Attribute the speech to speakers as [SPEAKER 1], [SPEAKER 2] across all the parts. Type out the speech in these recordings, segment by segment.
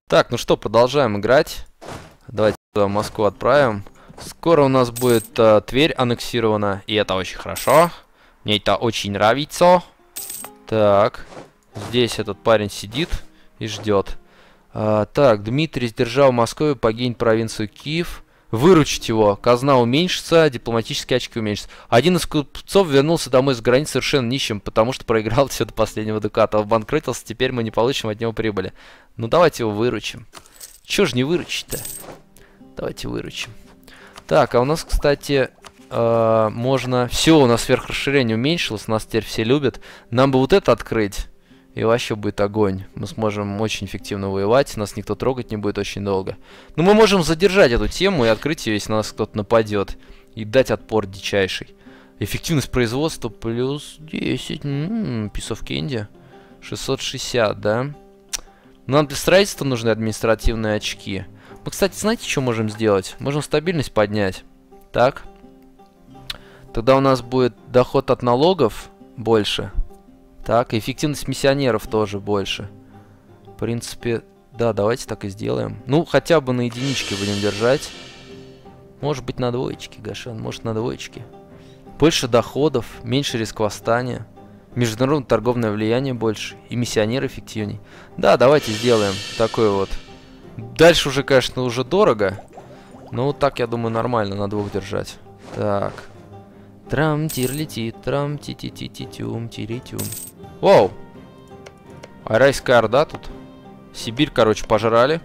[SPEAKER 1] Так, ну что, продолжаем играть. Давайте туда Москву отправим. Скоро у нас будет Тверь аннексирована, и это очень хорошо. Мне это очень нравится. Так, здесь этот парень сидит и ждет. Так, Дмитрий сдержал Москву и покинет провинцию Киев. Выручить его. Казна уменьшится, дипломатические очки уменьшатся. Один из купцов вернулся домой с границы совершенно нищим, потому что проиграл все до последнего дуката. Обанкротился, теперь мы не получим от него прибыли. Ну давайте его выручим. Чё ж не выручить-то? Давайте выручим. Так, а у нас, кстати, можно... Все, у нас сверхрасширение уменьшилось, нас теперь все любят. Нам бы вот это открыть, и вообще будет огонь. Мы сможем очень эффективно воевать, нас никто трогать не будет очень долго. Но мы можем задержать эту тему и открыть ее, если на нас кто-то нападет. И дать отпор дичайший. Эффективность производства плюс 10. Piece of Candy. 660, да? Нам для строительства нужны административные очки. Мы, кстати, знаете, что можем сделать? Можем стабильность поднять. Так. Тогда у нас будет доход от налогов больше. Так, эффективность миссионеров тоже больше. В принципе, да, давайте так и сделаем. Ну, хотя бы на единичке будем держать. Может быть, на двоечке, Гашан, может, на двоечке. Больше доходов, меньше риск восстания. Международное торговое влияние больше. И миссионеры эффективней. Да, давайте сделаем такой вот. Дальше уже, конечно, уже дорого. Но вот так, я думаю, нормально на двух держать. Так. Трам-тир летит, трам-ти-ти-ти-ти-тюм-тири-тюм. Воу! Арайская орда тут. Сибирь, короче, пожрали.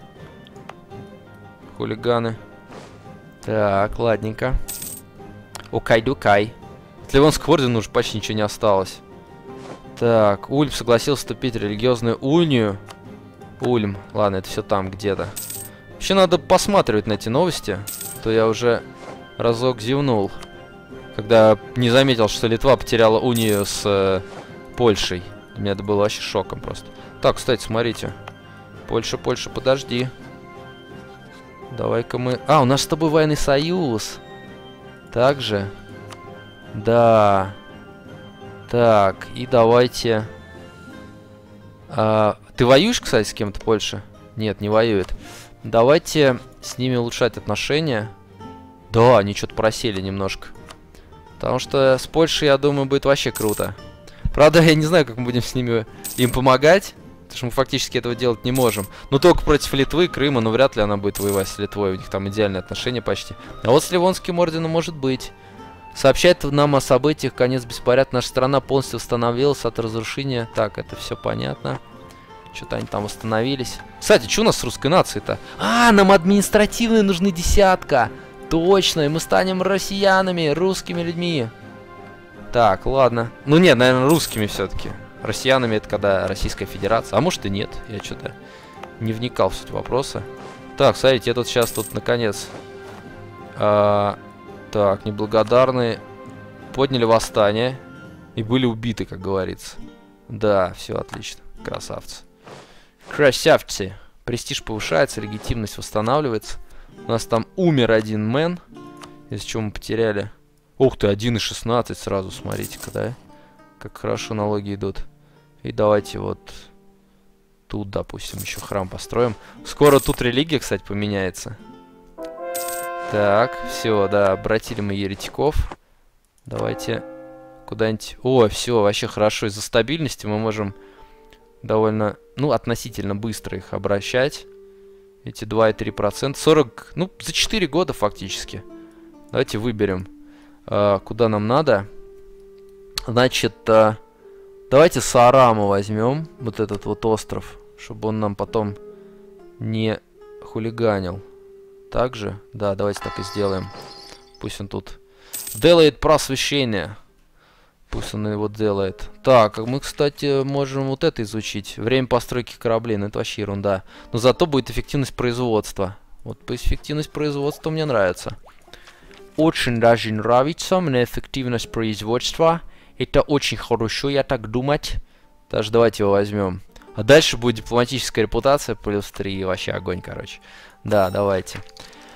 [SPEAKER 1] Хулиганы. Так, ладненько. Окай-дукай. От Ливонского ордена уже почти ничего не осталось. Так, Ульм согласился вступить в религиозную унию. Ульм. Ладно, это все там где-то. Вообще надо посматривать на эти новости. То я уже разок зевнул. Когда не заметил, что Литва потеряла унию с Польшей. Для меня это было вообще шоком просто. Так, кстати, смотрите. Польша, Польша, подожди. Давай-ка мы... А, у нас с тобой военный союз. Так же. Да. Так, и давайте... ты воюешь, кстати, с кем-то, Польша? Нет, не воюет. Давайте с ними улучшать отношения. Да, они что-то просели немножко. Потому что с Польшей, я думаю, будет вообще круто. Правда, я не знаю, как мы будем с ними им помогать. Потому что мы фактически этого делать не можем. Но только против Литвы, Крыма, но вряд ли она будет воевать с Литвой. У них там идеальные отношения почти. А вот с Ливонским орденом может быть. Сообщает нам о событиях. Конец беспорядка. Наша страна полностью восстановилась от разрушения. Так, это все понятно. Что-то они там восстановились. Кстати, что у нас с русской нацией-то? А, нам административные нужны десятка. Точно, и мы станем россиянами, русскими людьми. Так, ладно. Ну нет, наверное, русскими все-таки. Россиянами это когда Российская Федерация. А может и нет. Я что-то не вникал в суть вопроса. Так, смотрите, я тут сейчас тут наконец. Так, неблагодарные подняли восстание и были убиты, как говорится. Да, все отлично. Красавцы. Красавцы. Престиж повышается, легитимность восстанавливается. У нас там умер один мэн. Из чего мы потеряли. Ух ты, 1,16 сразу, смотрите-ка, да? Как хорошо налоги идут. И давайте вот тут, допустим, еще храм построим. Скоро тут религия, кстати, поменяется. Так, все, да, обратили мы еретиков. Давайте куда-нибудь... О, все, вообще хорошо. Из-за стабильности мы можем довольно, ну, относительно быстро их обращать. Эти 2,3%. 40, ну, за 4 года фактически. Давайте выберем, куда нам надо. Значит, давайте Саараму возьмем. Вот этот вот остров. Чтобы он нам потом не хулиганил. Также, да, давайте так и сделаем. Пусть он тут делает просвещение. Пусть он его делает. Так, мы, кстати, можем вот это изучить. Время постройки кораблей. Ну, это вообще ерунда. Но зато будет эффективность производства. Вот по эффективность производства мне нравится. Очень даже нравится мне эффективность производства. Это очень хорошо, я так думать. Даже давайте его возьмем. А дальше будет дипломатическая репутация плюс 3. Вообще огонь, короче. Да, давайте.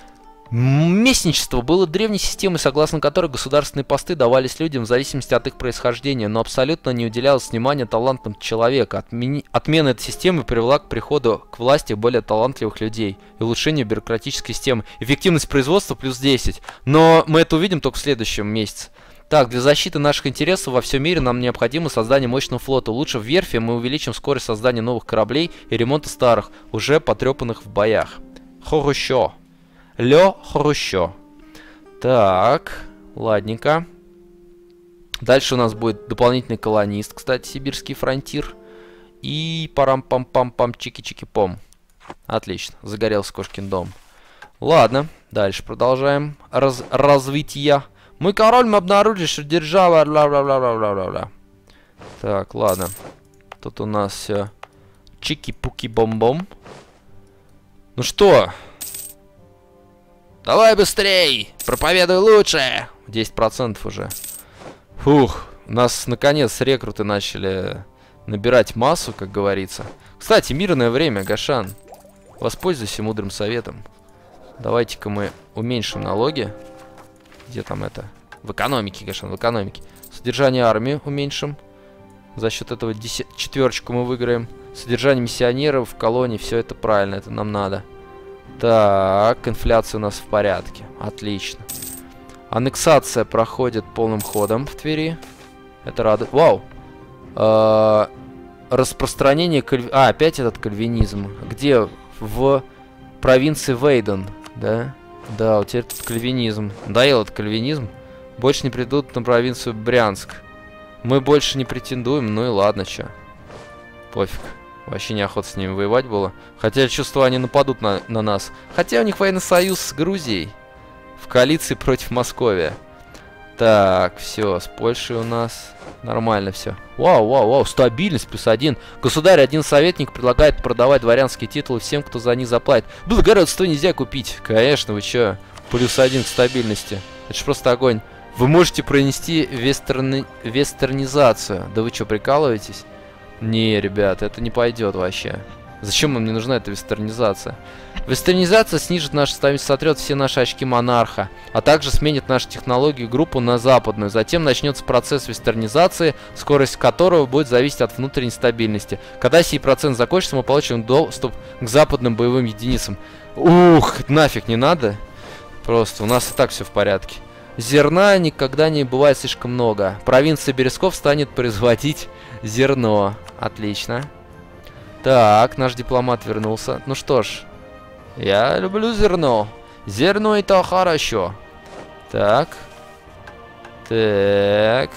[SPEAKER 1] Местничество было древней системой, согласно которой государственные посты давались людям в зависимости от их происхождения, но абсолютно не уделялось внимания талантам человека. Отмена этой системы привела к приходу к власти более талантливых людей и улучшению бюрократической системы. Эффективность производства плюс 10. Но мы это увидим только в следующем месяце. Так, для защиты наших интересов во всем мире нам необходимо создание мощного флота. Лучше в верфи мы увеличим скорость создания новых кораблей и ремонта старых, уже потрепанных в боях. Хорошо. Хорошо. Так, ладненько. Дальше у нас будет дополнительный колонист, кстати, сибирский фронтир. И парам-пам-пам-пам, чики-чики-пом. Отлично, загорелся кошкин дом. Ладно, дальше продолжаем развитие. Мой король, мы обнаружили, что держава... Бла-бла-бла-бла-бла-бла. Так, ладно. Тут у нас все чики-пуки-бом-бом. Ну что? Давай быстрей! Проповедуй лучше! 10% уже. Фух, у нас наконец рекруты начали набирать массу, как говорится. Кстати, мирное время, Гашан. Воспользуйся мудрым советом. Давайте-ка мы уменьшим налоги. Где там это? В экономике, Гашан, в экономике. Содержание армии уменьшим. За счет этого четверочку мы выиграем. Содержание миссионеров в колонии, все это правильно, это нам надо. Так, инфляция у нас в порядке. Отлично. Аннексация проходит полным ходом в Твери. Это радует. Вау! Распространение... опять этот кальвинизм. Где? В провинции Вейден, да? Да, вот теперь тут кальвинизм. Надоел этот кальвинизм. Больше не придут на провинцию Брянск. Мы больше не претендуем, ну и ладно, чё. Пофиг. Вообще неохота с ними воевать было. Хотя я чувствую, они нападут на нас. Хотя у них военный союз с Грузией. В коалиции против Московии. Так, все, с Польшей у нас нормально все. Вау, вау, вау, стабильность +1. Государь, один советник предлагает продавать дворянские титулы всем, кто за них заплатит. Благородство нельзя купить. Конечно, вы чё? +1 к стабильности. Это ж просто огонь. Вы можете пронести вестернизацию. Да вы чё, прикалываетесь? Не, ребят, это не пойдет вообще. Зачем нам не нужна эта вестернизация? Вестернизация снижит нашу стабильность, сотрет все наши очки монарха, а также сменит нашу технологию и группу на западную. Затем начнется процесс вестернизации, скорость которого будет зависеть от внутренней стабильности. Когда сей процесс закончится, мы получим доступ к западным боевым единицам. Ух, нафиг не надо. Просто у нас и так все в порядке. Зерна никогда не бывает слишком много. Провинция Березков станет производить зерно. Отлично. Так, наш дипломат вернулся. Ну что ж, я люблю зерно. Зерно это хорошо. Так. Так.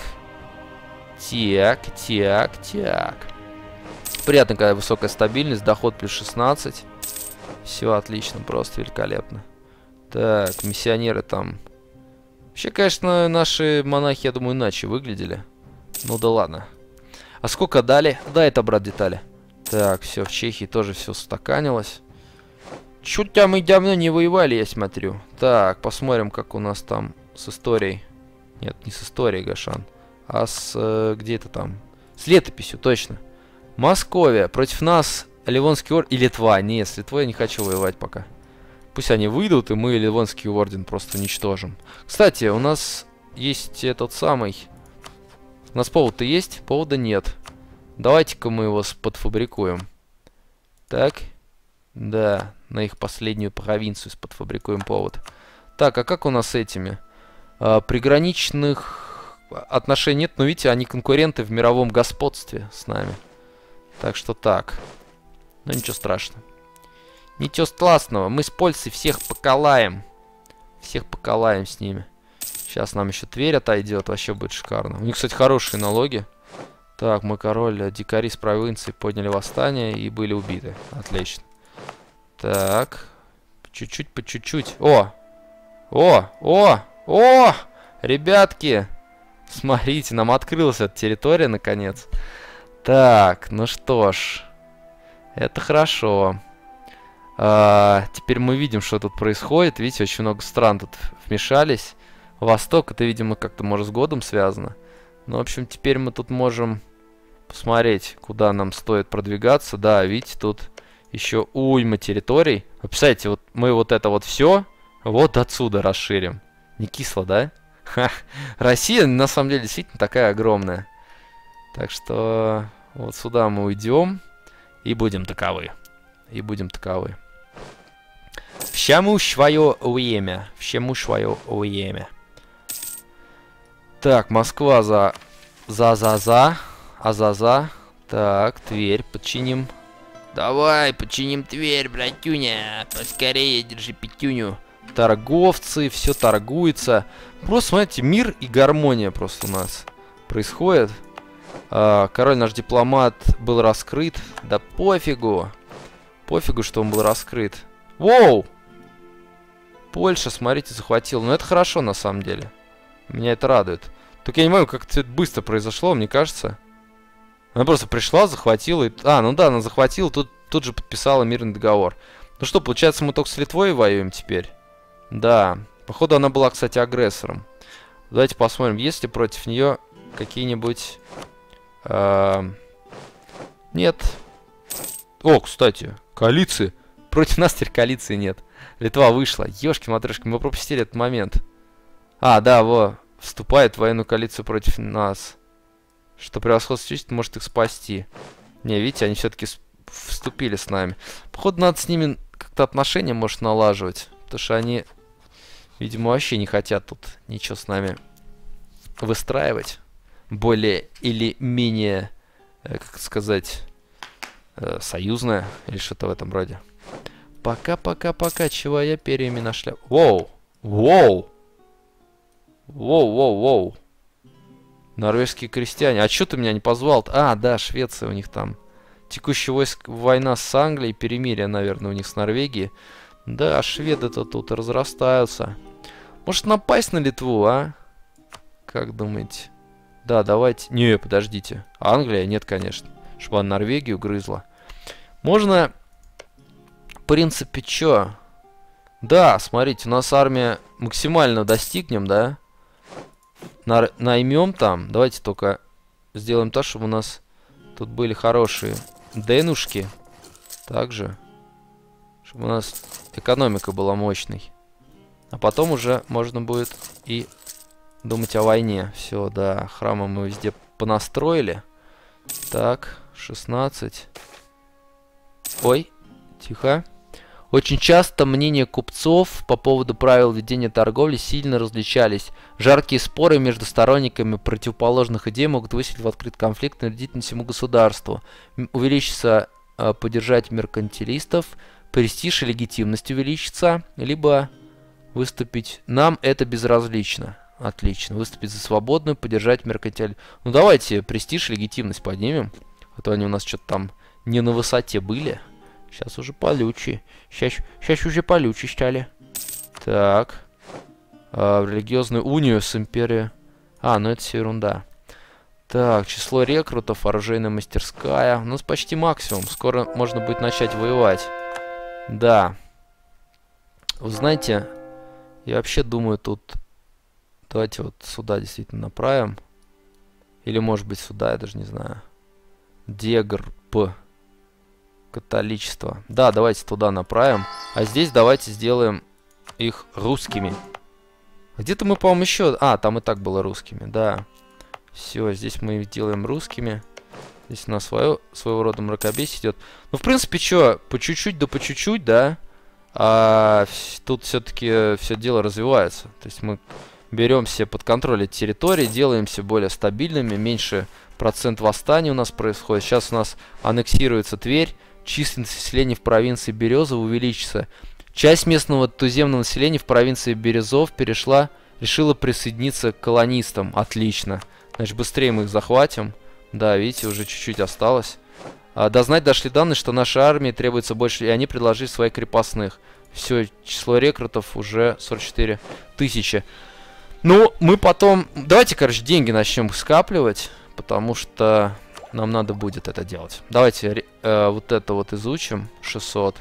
[SPEAKER 1] Так. Приятно, когда высокая стабильность, доход +16. Все отлично, просто великолепно. Так, миссионеры там. Вообще, конечно, наши монахи, я думаю, иначе выглядели. Ну да ладно. А сколько дали? Дай отобрать детали. Так, все, в Чехии тоже все устаканилось. Чуть-то мы давно не воевали, я смотрю. Так, посмотрим, как у нас там с историей. Нет, не с историей, Гашан. А с... где это там? С летописью, точно. Московия. Против нас Ливонский орден и Литва. Нет, с Литвой я не хочу воевать пока. Пусть они выйдут, и мы Ливонский орден просто уничтожим. Кстати, у нас есть этот самый... У нас повод-то есть? Повода нет. Давайте-ка мы его подфабрикуем. Так. Да, на их последнюю провинцию подфабрикуем повод. Так, а как у нас с этими? Приграничных отношений нет, но видите, они конкуренты в мировом господстве с нами. Так что так. Но ничего страшного. Ничего страшного, мы с польцей всех поколаем. Всех поколаем с ними. Сейчас нам еще Тверь отойдет, вообще будет шикарно. У них, кстати, хорошие налоги. Так, мой король, дикари с провинции подняли восстание и были убиты. Отлично. Так. Чуть-чуть, по чуть-чуть. О! Ребятки! Смотрите, нам открылась эта территория, наконец. Так, ну что ж. Это хорошо. Теперь мы видим, что тут происходит. Видите, очень много стран тут вмешались. Восток, это, видимо, как-то, может, с годом связано. Ну, в общем, теперь мы тут можем посмотреть, куда нам стоит продвигаться. Да, видите, тут еще уйма территорий. Вы представляете, вот мы вот это вот все Вот отсюда расширим. Не кисло, да? Ха. Россия, на самом деле, действительно такая огромная. Так что вот сюда мы уйдем. И будем таковы. И будем таковы. Всему свое время. Всему свое время. Так, Москва за. А-за-за. Так, Тверь подчиним. Давай, подчиним Тверь, братюня. Поскорее, держи пятюню. Торговцы, все торгуется. Просто, смотрите, мир и гармония просто у нас происходит. Король наш дипломат был раскрыт. Да пофигу. Пофигу, что он был раскрыт. Воу! Польша, смотрите, захватила. Но это хорошо, на самом деле. Меня это радует. Только я не понимаю, как это быстро произошло, мне кажется. Она просто пришла, захватила. Ну да, она захватила, тут же подписала мирный договор. Ну что, получается, мы только с Литвой воюем теперь? Да. Походу, она была, кстати, агрессором. Давайте посмотрим, есть ли против нее какие-нибудь... Нет. О, кстати, коалиции. Против нас теперь коалиции нет. Литва вышла. Ёшки-матрёшки, мы пропустили этот момент. Да, вступает в военную коалицию против нас. Что превосходство чувств может их спасти. Не, видите, они все-таки вступили с нами. Походу, надо с ними как-то отношения, может, налаживать. Потому что они, видимо, вообще не хотят тут ничего с нами выстраивать. Более или менее, как сказать, союзное. Или что-то в этом роде. Пока, чего я перьями на шляпу. Воу! Воу! Воу! Норвежские крестьяне. А чё ты меня не позвал-то? Да, Швеция у них там. Текущая война с Англией. Перемирие, наверное, у них с Норвегией. Да, шведы-то тут разрастаются. Может напасть на Литву, а? Как думаете? Да, давайте. Не, подождите. Англия? Нет, конечно. Чтобы она Норвегию грызла. Можно... В принципе, чё? Да, смотрите, у нас армия максимально достигнем, да? Наймем там. Давайте только сделаем так, чтобы у нас тут были хорошие денушки. Также. Чтобы у нас экономика была мощной. А потом уже можно будет и думать о войне. Все, да, храмы мы везде понастроили. Так, 16. Ой, тихо. Очень часто мнения купцов по поводу правил ведения торговли сильно различались. Жаркие споры между сторонниками противоположных идей могут выстрелить в открытый конфликт, навредить всему государству. Увеличится поддержать меркантилистов, престиж и легитимность увеличится, либо выступить... Нам это безразлично. Отлично. Выступить за свободную, поддержать меркантилистов. Ну давайте престиж и легитимность поднимем. А то они у нас что-то там не на высоте были. Сейчас уже полючи. Сейчас уже полючи стали. Так. В религиозную унию с империей. Ну это все ерунда. Так, число рекрутов, оружейная мастерская. У нас почти максимум. Скоро можно будет начать воевать. Да. Вы знаете, я вообще думаю тут... Давайте вот сюда действительно направим. Или может быть сюда, я даже не знаю. Дегрп. Католичество. Да, давайте туда направим. А здесь давайте сделаем их русскими. Где-то мы, по-моему, еще... там и так было русскими, да. Все, здесь мы их делаем русскими. Здесь у нас своего рода мракобесие идет. Ну, в принципе, что, по чуть-чуть, да по чуть-чуть, да. Тут все-таки все дело развивается. То есть мы берем себе под контроль эти территории, делаем все более стабильными, меньше процент восстаний у нас происходит. Сейчас у нас аннексируется Тверь. Численность населения в провинции Березов увеличится. Часть местного туземного населения в провинции Березов решила присоединиться к колонистам. Отлично. Значит, быстрее мы их захватим. Да, видите, уже чуть-чуть осталось. Дознать дошли данные, что нашей армии требуется больше, и они предложили своих крепостных. Все, число рекрутов уже 44 тысячи. Ну, мы потом... Давайте, короче, деньги начнем скапливать, потому что... Нам надо будет это делать. Давайте вот это вот изучим. 600.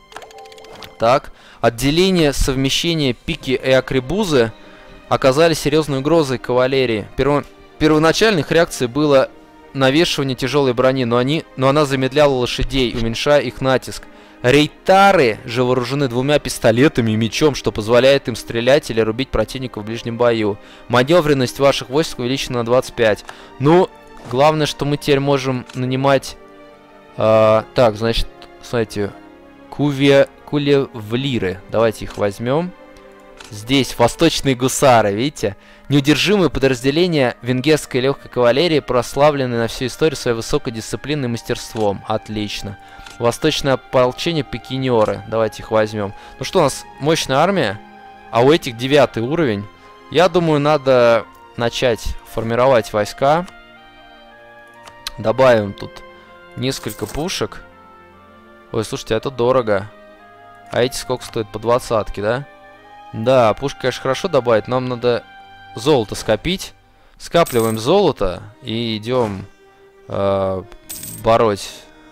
[SPEAKER 1] Так. Отделение совмещения пики и акрибузы оказали серьезной угрозой кавалерии. Первоначальной их реакцией было навешивание тяжелой брони, но она замедляла лошадей, уменьшая их натиск. Рейтары же вооружены 2 пистолетами и мечом, что позволяет им стрелять или рубить противника в ближнем бою. Маневренность ваших войск увеличена на 25. Ну, главное, что мы теперь можем нанимать... так, значит, смотрите, кулевлиры. Давайте их возьмем. Здесь восточные гусары, видите? Неудержимые подразделения венгерской легкой кавалерии, прославленные на всю историю своей высокой дисциплиной и мастерством. Отлично. Восточное ополчение пикинеры. Давайте их возьмем. Ну что, у нас мощная армия, а у этих 9 уровень. Я думаю, надо начать формировать войска. Добавим тут несколько пушек. Ой, слушайте, это дорого. А эти сколько стоят? По 20-ке, да? Да, пушки, конечно, хорошо добавить. Нам надо золото скопить. Скапливаем золото и идем бороть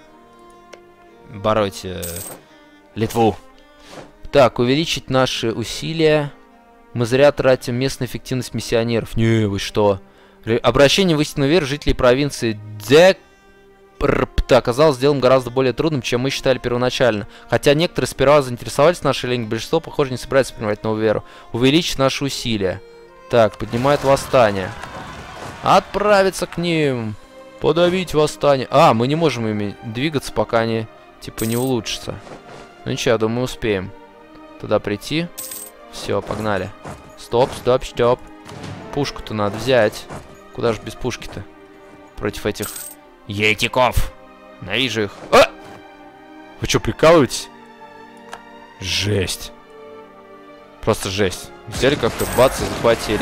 [SPEAKER 1] Литву. Так, увеличить наши усилия. Мы зря тратим местную эффективность миссионеров. Не, вы что? Обращение в истинную веру жителей провинции оказалось делом гораздо более трудным, чем мы считали первоначально. Хотя некоторые сперва заинтересовались нашей ленью, большинство, похоже, не собирается принимать новую веру. Увеличить наши усилия. Так, поднимает восстание. Отправиться к ним. Подавить восстание. А, мы не можем ими двигаться, пока они, типа, не улучшатся. Ну ничего, я думаю, успеем туда прийти. Все, погнали. Стоп, стоп, стоп. Пушку-то надо взять. Куда же без пушки-то? Против этих еретиков. Ненавижу их. А! Вы что, прикалываетесь? Жесть. Просто жесть. Взяли как-то, бац, и захватили.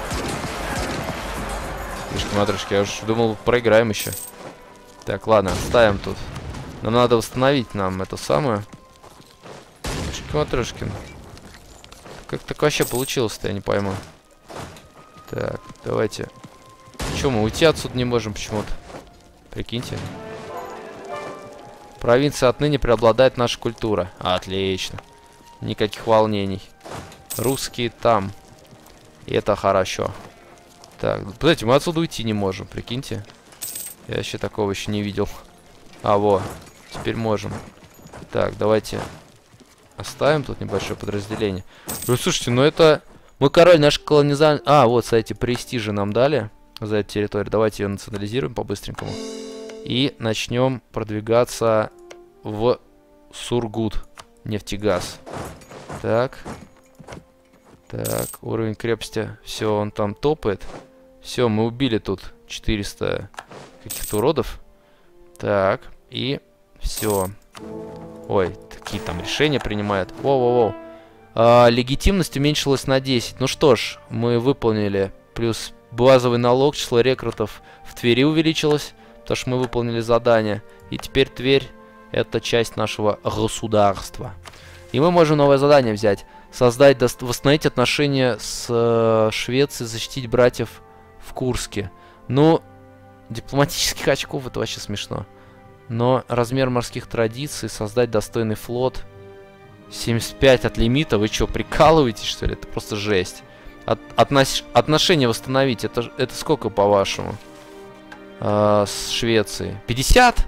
[SPEAKER 1] Матрешки, я уже думал, проиграем еще. Так, ладно, ставим тут. Нам надо восстановить нам это самое. Матрешкин. Как так вообще получилось-то, я не пойму. Так, давайте. Че, мы уйти отсюда не можем почему-то? Прикиньте. Провинция отныне преобладает наша культура. Отлично. Никаких волнений. Русские там. И это хорошо. Так, подождите, мы отсюда уйти не можем, прикиньте. Я вообще такого еще не видел. А, во. Теперь можем. Так, давайте оставим тут небольшое подразделение. Ну, слушайте, ну это... Мы король, наш колонизация... А, вот, кстати, престижи нам дали за эту территорию. Давайте ее национализируем по-быстренькому. И начнем продвигаться в Сургут. Нефтегаз. Так. Так, уровень крепости. Все, он там топает. Все, мы убили тут 400 каких-то уродов. Так, и все. Ой, какие там решения принимают. Воу-воу-воу. Легитимность уменьшилась на 10. Ну что ж, мы выполнили. Плюс базовый налог, число рекрутов в Твери увеличилось. Потому что мы выполнили задание. И теперь Тверь — это часть нашего государства. И мы можем новое задание взять. Создать, восстановить отношения с Швецией, защитить братьев в Курске. Ну, дипломатических очков — это вообще смешно. Но размер морских традиций, создать достойный флот. 75 от лимита. Вы что, прикалываетесь, что ли? Это просто жесть. Отношения восстановить. Это сколько, по-вашему? С Швецией. 50?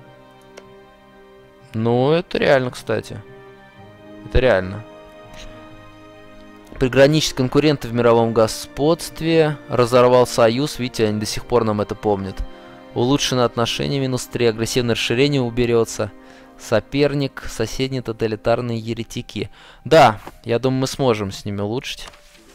[SPEAKER 1] Ну, это реально, кстати. Это реально. Приграничить конкуренты в мировом господстве. Разорвал союз. Видите, они до сих пор нам это помнят. Улучшено отношение -3. Агрессивное расширение уберется. Соперник. Соседние тоталитарные еретики. Да, я думаю, мы сможем с ними улучшить.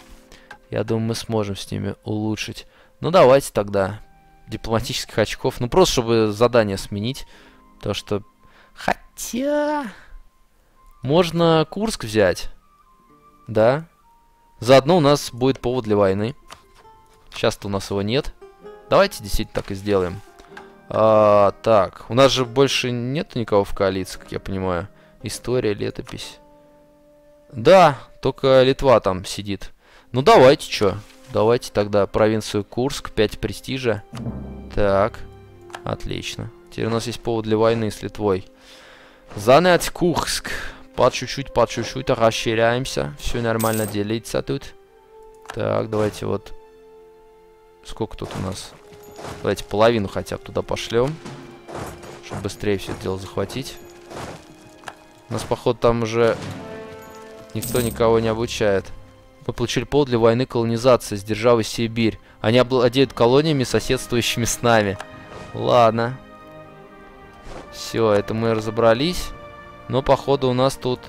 [SPEAKER 1] Ну, давайте тогда. Дипломатических очков. Ну, просто чтобы задание сменить. То, что... Хотя... Можно Курск взять. Да. Заодно у нас будет повод для войны. Сейчас-то у нас его нет. Давайте действительно так и сделаем. Так, у нас же больше нет никого в коалиции, как я понимаю. История, летопись. Да, только Литва там сидит. Ну давайте, чё? Давайте тогда провинцию Курск, 5 престижа. Так, отлично. Теперь у нас есть повод для войны с Литвой. Занять Курск. По чуть-чуть расширяемся. Все нормально делится тут. Так, давайте вот... Сколько тут у нас? Давайте половину хотя бы туда пошлем. Чтобы быстрее все это дело захватить. У нас, походу, там уже никто никого не обучает. Мы получили повод для войны колонизации с державой Сибирь. Они обладают колониями, соседствующими с нами. Ладно. Все, это мы разобрались. Но, походу, у нас тут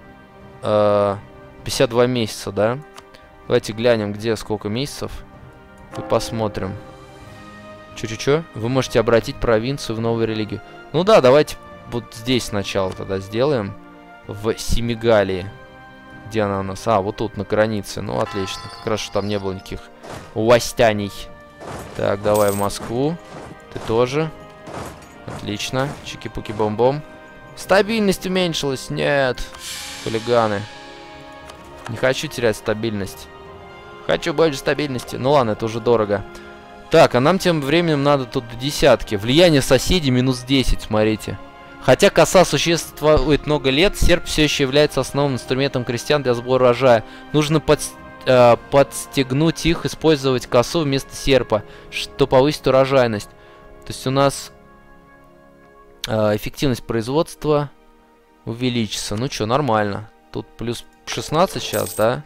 [SPEAKER 1] 52 месяца, да? Давайте глянем, где сколько месяцев. И посмотрим. Чё-чё-чё? Вы можете обратить провинцию в новую религию. Ну да, давайте вот здесь сначала тогда сделаем. В Семигалии. Где она у нас? А, вот тут, на границе. Ну, отлично. Как раз, что там не было никаких властяний. Так, давай в Москву. Ты тоже. Отлично. Чики-пуки-бом-бом. Стабильность уменьшилась. Нет. Хулиганы. Не хочу терять стабильность. Хочу больше стабильности. Ну ладно, это уже дорого. Так, а нам тем временем надо тут десятки. Влияние соседей минус 10, смотрите. Хотя коса существует много лет, серп все еще является основным инструментом крестьян для сбора урожая. Нужно подстегнуть их использовать косу вместо серпа, что повысит урожайность. То есть у нас эффективность производства увеличится. Ну что, нормально. Тут плюс 16 сейчас, да?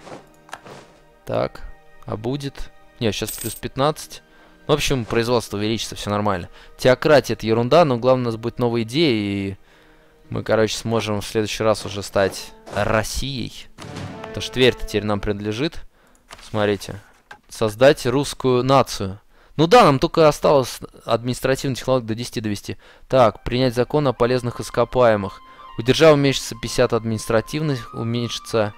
[SPEAKER 1] Так, а будет... Нет, сейчас плюс 15. В общем, производство увеличится, все нормально. Теократия — это ерунда, но главное, у нас будет новая идея, и мы, короче, сможем в следующий раз уже стать Россией. Потому что Тверь-то теперь нам принадлежит. Смотрите. Создать русскую нацию. Ну да, нам только осталось административных технологий до 10 довести. Так, принять закон о полезных ископаемых. У державы уменьшится 50 административных, уменьшится...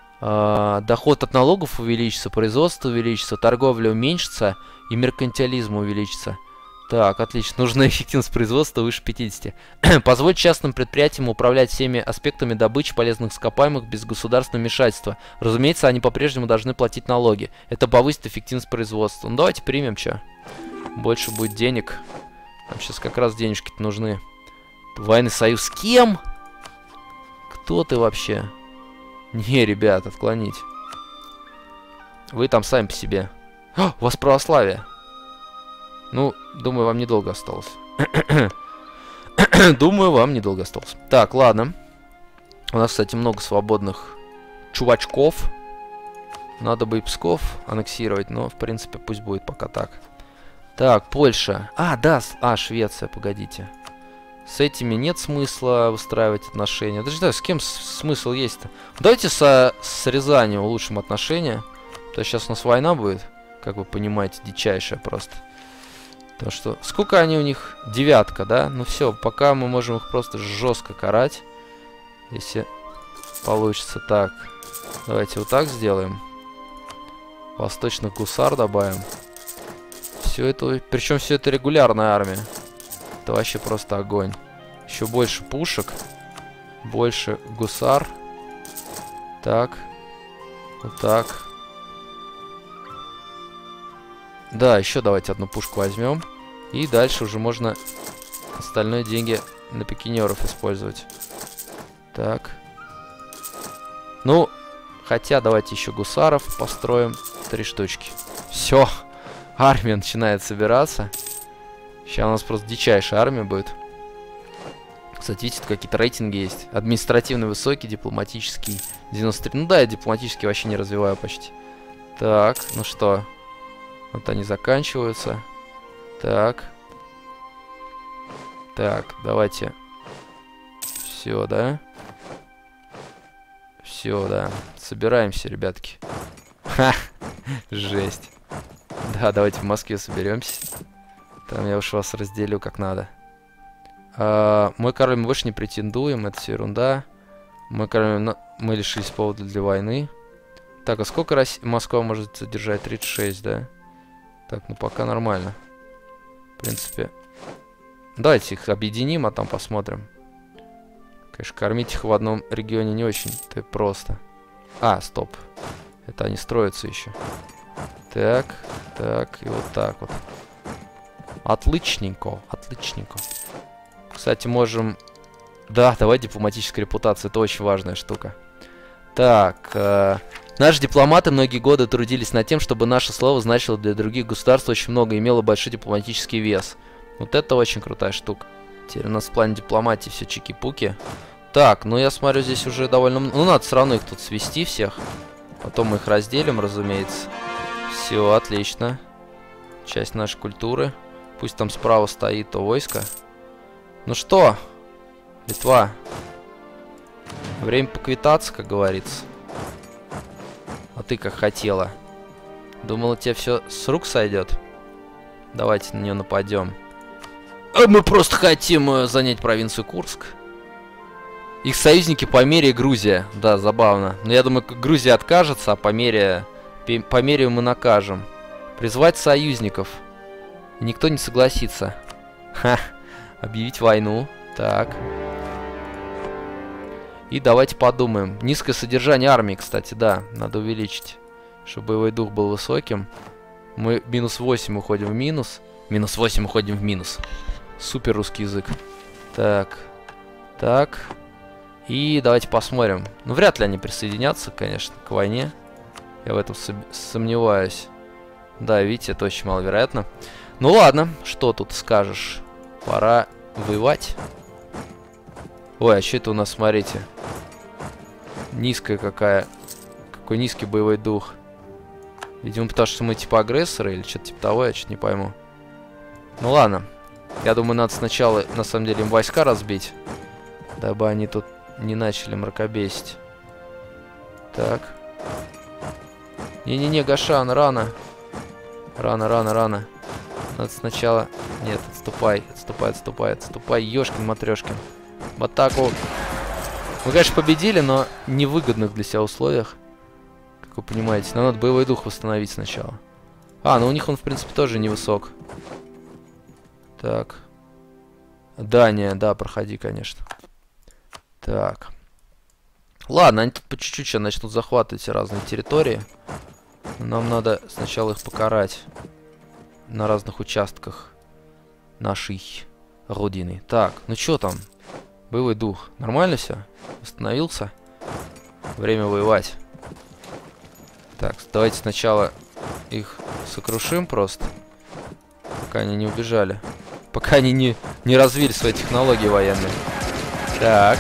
[SPEAKER 1] доход от налогов увеличится, производство увеличится, торговля уменьшится и меркантилизм увеличится. Так, отлично. Нужна эффективность производства выше 50. Позволь частным предприятиям управлять всеми аспектами добычи полезных ископаемых без государственного вмешательства. Разумеется, они по-прежнему должны платить налоги. Это повысит эффективность производства. Ну давайте примем, что. Больше будет денег. Нам сейчас как раз денежки-то нужны. Военный союз с кем? Кто ты вообще? Не, ребят, отклонить. Вы там сами по себе. О, у вас православие. Ну, думаю, вам недолго осталось. Думаю, вам недолго осталось. Так, ладно. У нас, кстати, много свободных чувачков. Надо бы и Псков аннексировать, но, в принципе, пусть будет пока так. Так, Польша. А, да, Швеция, погодите. С этими нет смысла выстраивать отношения. Даже да, с кем смысл есть-то? Давайте с Рязанью улучшим отношения. То есть сейчас у нас война будет, как вы понимаете, дичайшая просто. То что... Сколько они у них? 9, да? Ну все, пока мы можем их просто жестко карать. Если получится так. Давайте вот так сделаем. Восточных гусар добавим. Все это... Причем все это регулярная армия. Это вообще просто огонь. Еще больше пушек. Больше гусар. Так. Вот так. Да, еще давайте одну пушку возьмем. И дальше уже можно остальные деньги на пикинеров использовать. Так. Ну, хотя давайте еще гусаров построим. 3 штучки. Все. Армия начинает собираться. Сейчас у нас просто дичайшая армия будет. Кстати, видите, тут какие-то рейтинги есть. Административный высокий, дипломатический 93. Ну да, я дипломатический вообще не развиваю почти. Так, ну что. Вот они заканчиваются. Так. Так, давайте. Все, да? Все, да. Собираемся, ребятки. Ха! Жесть. Да, давайте в Москве соберемся. Там я уж вас разделю как надо. Мой король мы больше не претендуем. Это все ерунда. Мой король... Мы лишились повода для войны. Так, а сколько Москва может содержать? 36, да? Так, ну пока нормально. В принципе. Давайте их объединим, а там посмотрим. Конечно, кормить их в одном регионе не очень-то просто. А, стоп. Это они строятся еще. Так, так и вот так вот. Отличненько, отличненько. Кстати, можем... Да, давай дипломатическая репутация, это очень важная штука. Так, наши дипломаты многие годы трудились над тем, чтобы наше слово значило для других государств очень много и имело большой дипломатический вес. Вот это очень крутая штука. Теперь у нас в плане дипломатии все чики-пуки. Так, ну я смотрю, здесь уже довольно... Ну, надо все равно их тут свести всех. Потом мы их разделим, разумеется. Все, отлично. Часть нашей культуры. Пусть там справа стоит то войско. Ну что, Литва? Время поквитаться, как говорится. А ты как хотела. Думала, тебе все с рук сойдет? Давайте на нее нападем. А мы просто хотим занять провинцию Курск. Их союзники Померия и Грузия. Да, забавно. Но я думаю, Грузия откажется, а Померию мы накажем. Призвать союзников. И никто не согласится. Ха. Объявить войну. Так. И давайте подумаем. Низкое содержание армии, кстати, да. Надо увеличить, чтобы боевой дух был высоким. Мы минус 8 уходим в минус. Минус 8 уходим в минус. Супер русский язык. Так. Так. И давайте посмотрим. Ну, вряд ли они присоединятся, конечно, к войне. Я в этом сомневаюсь. Да, видите, это очень маловероятно. Ну ладно, что тут скажешь? Пора воевать. Ой, а что это у нас, смотрите. Низкая какая. Какой низкий боевой дух. Видимо, потому что мы типа агрессоры или что-то типа того, я что-то не пойму. Ну ладно. Я думаю, надо сначала, на самом деле, им войска разбить. Дабы они тут не начали мракобесить. Так. Не-не-не, Гашан, рано. Рано. Надо сначала... Нет, отступай, ёшкин-матрёшкин. В атаку. Мы, конечно, победили, но в невыгодных для себя условиях. Как вы понимаете. Нам надо боевой дух восстановить сначала. А, ну у них он, в принципе, тоже невысок. Так. Дания, да, проходи, конечно. Так. Ладно, они тут по чуть-чуть сейчас начнут захватывать все разные территории. Нам надо сначала их покарать на разных участках нашей родины. Так, ну что там? Боевой дух. Нормально все? Восстановился? Время воевать. Так, давайте сначала их сокрушим просто. Пока они не убежали. Пока они не развили свои технологии военные. Так.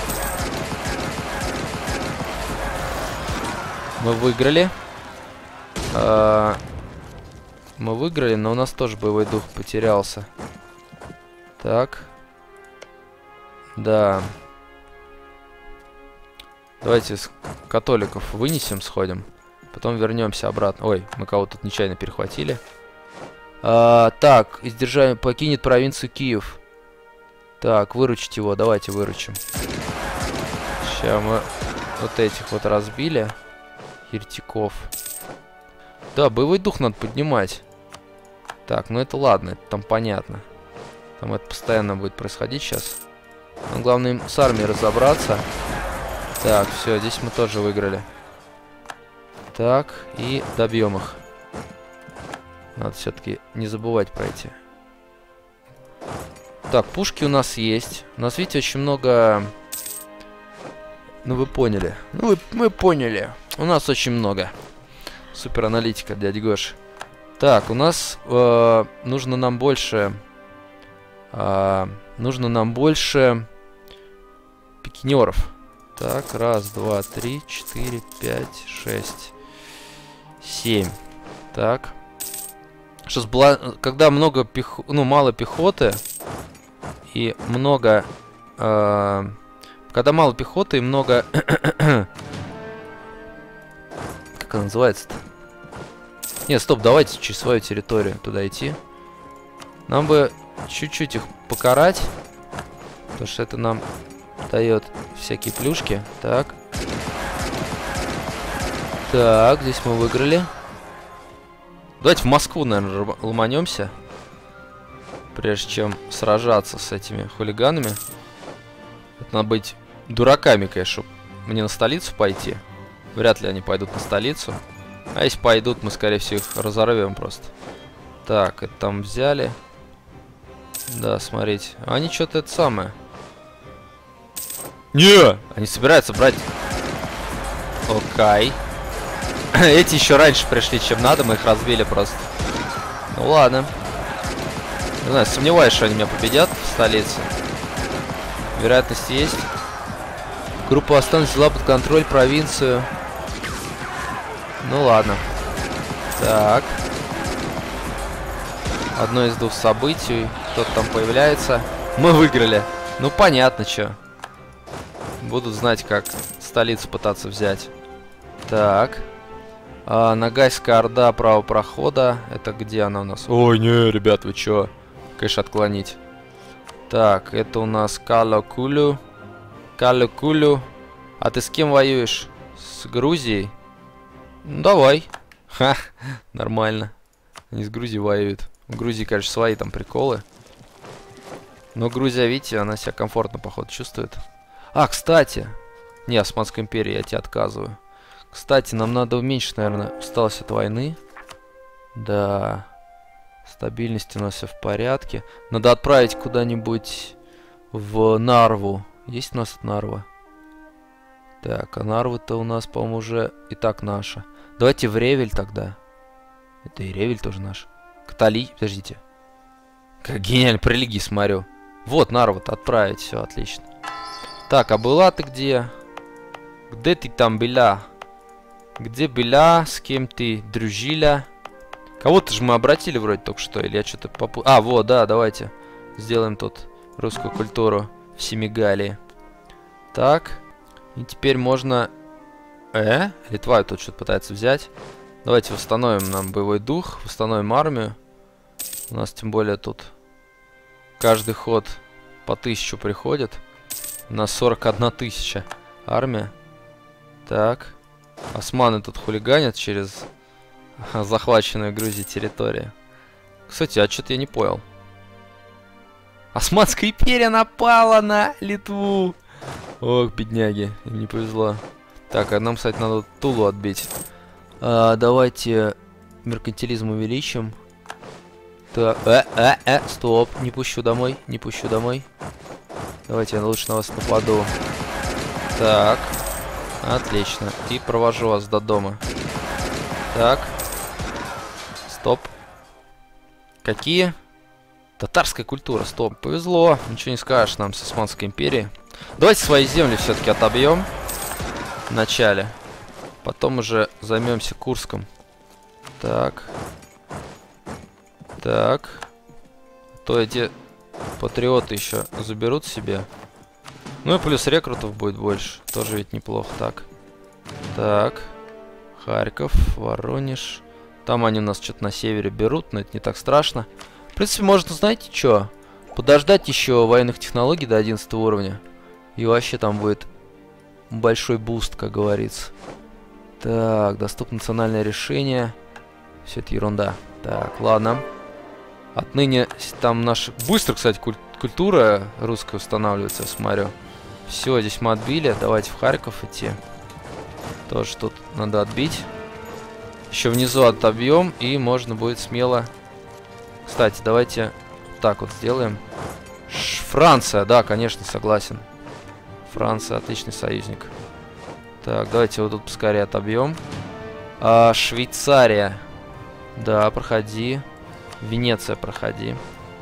[SPEAKER 1] Мы выиграли. Мы выиграли, но у нас тоже боевой дух потерялся. Так. Да. Давайте с католиков вынесем, сходим. Потом вернемся обратно. Ой, мы кого-то тут нечаянно перехватили. Так, издержание покинет провинцию Киев. Так, выручить его, давайте выручим. Сейчас мы вот этих вот разбили. Еретиков. Да, боевой дух надо поднимать. Так, ну это ладно, это там понятно. Там это постоянно будет происходить сейчас. Но главное им с армией разобраться. Так, все, здесь мы тоже выиграли. Так, и добьем их. Надо все-таки не забывать про эти. Так, пушки у нас есть. У нас, видите, очень много... Ну, вы поняли. Ну, мы поняли. У нас очень много. Супер аналитика, дядя Гош. Так, у нас нужно нам больше... нужно нам больше пикинеров. Так, раз, два, три, 4, 5, 6, 7. Так. Сейчас была, когда много мало пехоты и много... когда мало пехоты и много... Как она называется-то? Нет, стоп, давайте через свою территорию туда идти. Нам бы чуть-чуть их покарать. Потому что это нам дает всякие плюшки. Так. Так, здесь мы выиграли. Давайте в Москву, наверное, ломанемся. Прежде чем сражаться с этими хулиганами. Это надо быть дураками, конечно, чтобы мне на столицу пойти. Вряд ли они пойдут на столицу. А если пойдут, мы, скорее всего, их разорвем просто. Так, это там взяли. Да, смотрите. Они что-то это самое. Не! Они собираются брать... Окей. Эти еще раньше пришли, чем надо. Мы их разбили просто. Ну ладно. Не знаю, сомневаюсь, что они меня победят в столице. Вероятность есть. Группа восстанавливания взяла под контроль провинцию. Ну ладно. Так. Одно из двух событий. Кто-то там появляется. Мы выиграли. Ну понятно, чё. Будут знать, как столицу пытаться взять. Так. Ногайская орда правого прохода. Это где она у нас? Ой, не, ребят, вы чё? Конечно, отклонить. Так, это у нас Калокулю. Калокулю. А ты с кем воюешь? С Грузией? Ну, давай. Ха, нормально. Они с Грузией воюют. В Грузии, конечно, свои там приколы. Но Грузия, видите, она себя комфортно, походу, чувствует. А, кстати. Не, Османская империя, я тебе отказываю. Кстати, нам надо уменьшить, наверное, усталость от войны. Да. Стабильность у нас все в порядке. Надо отправить куда-нибудь в Нарву. Есть у нас Нарва? Так, а Нарва-то у нас, по-моему, уже и так наша. Давайте в Ревель тогда. Это и Ревель тоже наш. Катали... Подождите. Как гениально, по религии смотрю. Вот, Нарва-то отправить, все, отлично. Так, а была ты где? Где ты там была? Где была? С кем ты дружила? Кого-то же мы обратили вроде только что, или я что-то попутал. А, вот, да, давайте сделаем тут русскую культуру в Семигалии. Так. И теперь можно... Литва тут что-то пытается взять. Давайте восстановим нам боевой дух, восстановим армию. У нас тем более тут каждый ход по 1000 приходит. У нас 41 000 армия. Так. Османы тут хулиганят через захваченную Грузией территорию. Кстати, а что-то я не понял. Османская империя напала на Литву. Ох, бедняги, им не повезло. Так, а нам, кстати, надо Тулу отбить. Давайте меркантилизм увеличим. Так, стоп, не пущу домой, не пущу домой. Давайте я лучше на вас нападу. Так, отлично. И провожу вас до дома. Так. Стоп. Какие? Татарская культура, стоп. Повезло, ничего не скажешь нам с Османской империей. Давайте свои земли все-таки отобьем. В начале. Потом уже займемся Курском. Так. Так. То эти патриоты еще заберут себе. Ну и плюс рекрутов будет больше. Тоже ведь неплохо. Так. Так. Харьков, Воронеж. Там они у нас что-то на севере берут, но это не так страшно. В принципе, можно, знаете, что? Подождать еще военных технологий до 11 уровня. И вообще там будет большой буст, как говорится. Так, доступно национальное решение. Все это ерунда. Так, ладно. Отныне там наша... Быстро, кстати, культура русская устанавливается, я смотрю. Все, здесь мы отбили. Давайте в Харьков идти. Тоже тут надо отбить. Еще внизу отобьем, и можно будет смело... Кстати, давайте так вот сделаем. Франция, да, конечно, согласен. Франция отличный союзник. Так, давайте вот тут поскорее отобьем. Швейцария. Да, проходи. Венеция, проходи.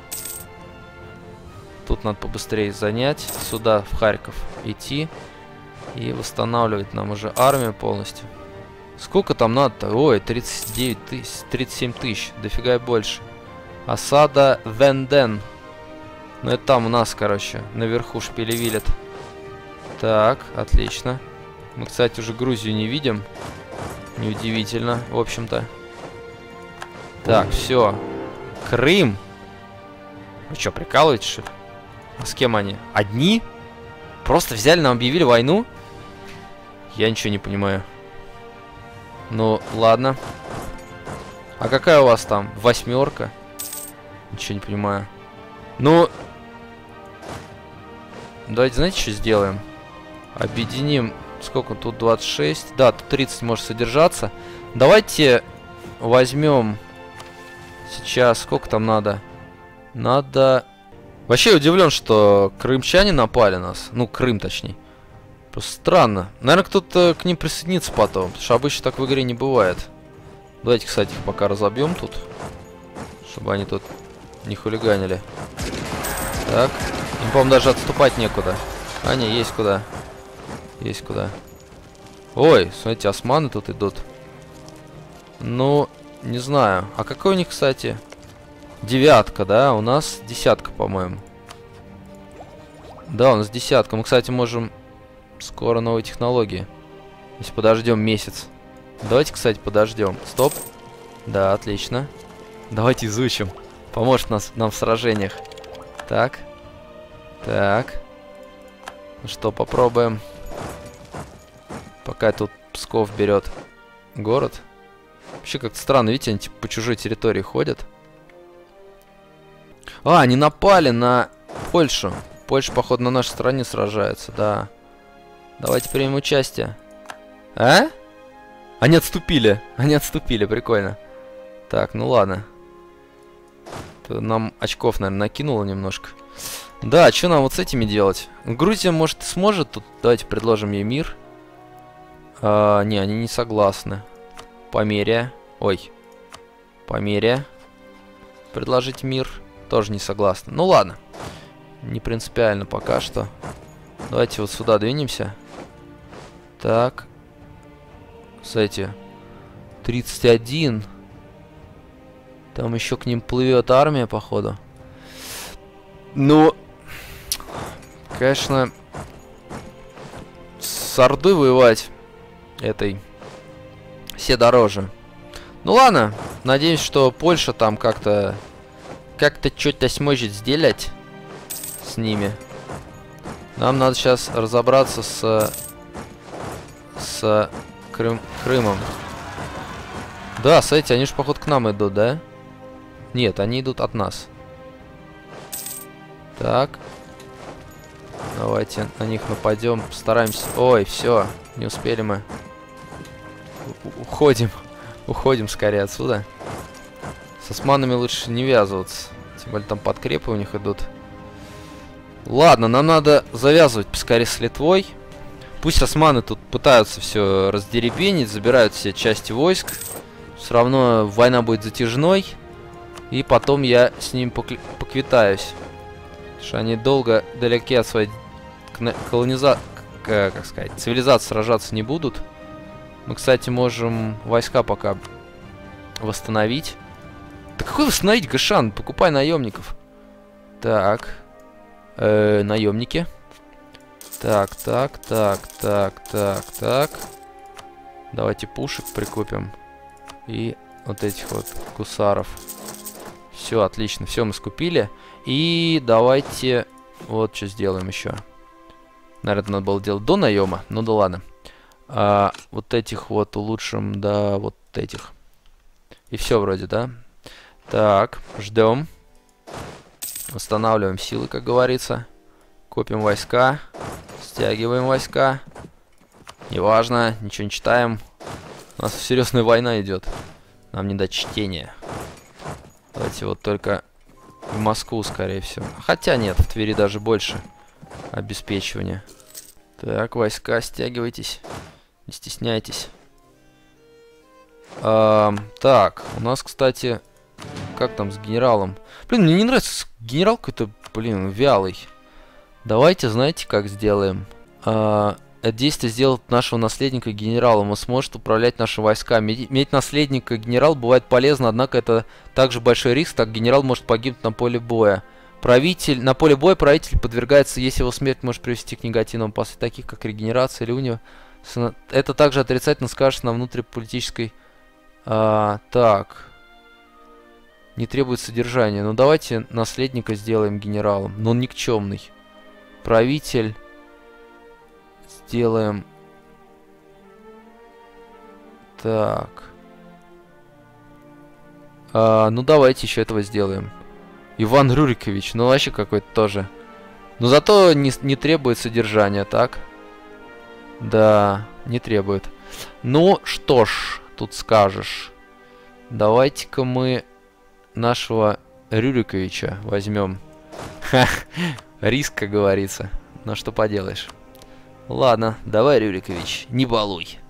[SPEAKER 1] Тут надо побыстрее занять. Сюда, в Харьков, идти. И восстанавливать нам уже армию полностью. Сколько там надо-то? Ой, 39 тысяч, 37 тысяч. Дофига и больше. Осада Венден. Ну это там у нас, короче, наверху шпили вилят. Так, отлично. Мы, кстати, уже Грузию не видим. Неудивительно, в общем-то. Так, все. Крым. Вы что, прикалываетесь, что ли? А с кем они? Одни? Просто взяли, нам объявили войну? Я ничего не понимаю. Ну, ладно. А какая у вас там? 8? Ничего не понимаю. Ну, давайте, знаете, что сделаем? Объединим... Сколько тут? 26? Да, тут 30 может содержаться. Давайте возьмем сейчас... Сколько там надо? Надо... Вообще я удивлен, что крымчане напали нас. Ну, Крым, точнее. Просто странно. Наверное, кто-то к ним присоединится потом. Потому что обычно так в игре не бывает. Давайте, кстати, их пока разобьем тут. Чтобы они тут не хулиганили. Так. Им, по-моему, даже отступать некуда. А, не, есть куда. Есть куда. Ой, смотрите, османы тут идут. Ну, не знаю. А какой у них, кстати? 9, да? У нас 10, по-моему. Да, у нас 10. Мы, кстати, можем скоро новые технологии. Если подождем месяц. Давайте, кстати, подождем. Стоп. Да, отлично. Давайте изучим. Поможет нам в сражениях. Так. Так. Ну что, попробуем. Пока тут Псков берет город. Вообще как-то странно, видите, они типа по чужой территории ходят. А, они напали на Польшу. Польша, походу, на нашей стороне сражается, да. Давайте примем участие. А? Они отступили, прикольно. Так, ну ладно. Это нам очков, наверное, накинуло немножко. Да, что нам вот с этими делать? Грузия, может, сможет тут? Давайте предложим ей мир. Не, они не согласны. Померия. Ой. Померия. Предложить мир. Тоже не согласны. Ну ладно. Не принципиально пока что. Давайте вот сюда двинемся. Так. Кстати. 31. Там еще к ним плывет армия, походу. Ну, конечно, с Ордой воевать этой все дороже. Ну ладно, надеюсь, что Польша там как-то что-то сможет сделать с ними. Нам надо сейчас разобраться с Крымом. Да, смотрите, они же, походу, к нам идут, да? Нет, они идут от нас. Так. Давайте на них нападем. Постараемся. Ой, все. Не успели мы. Уходим. Уходим скорее отсюда. С османами лучше не ввязываться. Тем более там подкрепы у них идут. Ладно, нам надо завязывать поскорее с Литвой. Пусть османы тут пытаются все раздеребенить, забирают все части войск. Все равно война будет затяжной. И потом я с ним поквитаюсь. Потому что они долго далеки от своей как сказать, цивилизации сражаться не будут. Мы, кстати, можем войска пока восстановить. Да какой восстановить, Гашан? Покупай наемников. Так. Наемники. Так. Давайте пушек прикупим. И вот этих вот гусаров. Все, отлично. Все мы скупили. И давайте вот что сделаем еще. Наверное, надо было делать до наема. Ну да ладно. Вот этих вот улучшим до вот этих. И все вроде, да? Так, ждем. Восстанавливаем силы, как говорится. Копим войска. Стягиваем войска. Неважно, ничего не читаем. У нас серьезная война идет. Нам не до чтения. Давайте вот только в Москву, скорее всего. Хотя нет, в Твери даже больше обеспечивания. Так, войска, стягивайтесь. Не стесняйтесь. Так, у нас, кстати, как там с генералом? Блин, мне не нравится генерал какой-то, блин, вялый. Давайте, знаете, как сделаем? Это действие сделает нашего наследника генералом. Он сможет управлять нашими войсками. Иметь наследника генерал бывает полезно, однако это также большой риск, так генерал может погибнуть на поле боя. На поле боя правитель подвергается, если его смерть может привести к негативному после таких, как регенерация или уния. Это также отрицательно скажется на внутриполитической... так. Не требует содержания. Ну давайте наследника сделаем генералом. Но он никчемный. Правитель. Сделаем... Так. Ну давайте еще этого сделаем. Иван Рюрикович. Ну вообще какой-то тоже. Но зато не требует содержания, так? Да, не требует. Ну что ж, тут скажешь. Давайте-ка мы нашего Рюриковича возьмем. Ха, риск, как говорится. Но что поделаешь. Ладно, давай, Рюрикович, не балуй.